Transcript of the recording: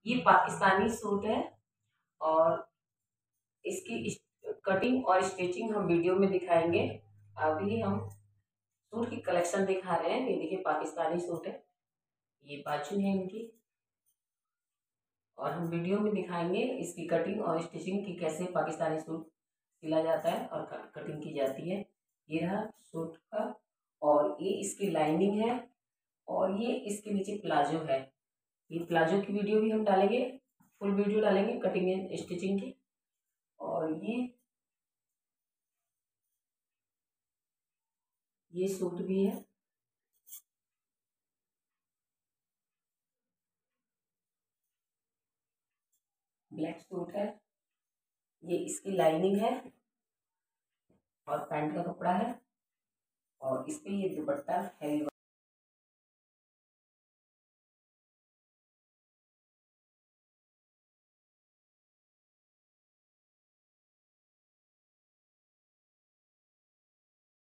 ये पाकिस्तानी सूट है और इसकी कटिंग और स्टिचिंग हम वीडियो में दिखाएंगे। अभी हम सूट की कलेक्शन दिखा रहे हैं। ये देखिए पाकिस्तानी सूट है, ये बाजू है इनकी, और हम वीडियो में दिखाएंगे इसकी कटिंग और स्टिचिंग की, कैसे पाकिस्तानी सूट सिला जाता है और कटिंग की जाती है। ये रहा सूट का, और ये इसकी लाइनिंग है, और ये इसके नीचे प्लाजो है। ये प्लाजो की वीडियो भी हम डालेंगे, फुल वीडियो डालेंगे कटिंग एंड स्टिचिंग की। और ये सूट भी है, ब्लैक सूट है। ये इसकी लाइनिंग है और पैंट का कपड़ा है, और इस पे ये दुपट्टा है।